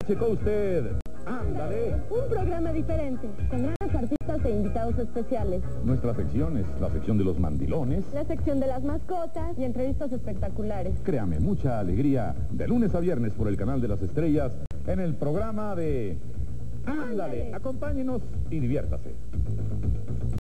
Checó usted. Ándale. Un programa diferente, con grandes artistas e invitados especiales. Nuestras secciones, la sección de los mandilones. La sección de las mascotas y entrevistas espectaculares. Créame, mucha alegría de lunes a viernes por el canal de las estrellas en el programa de... Ándale, acompáñenos y diviértase.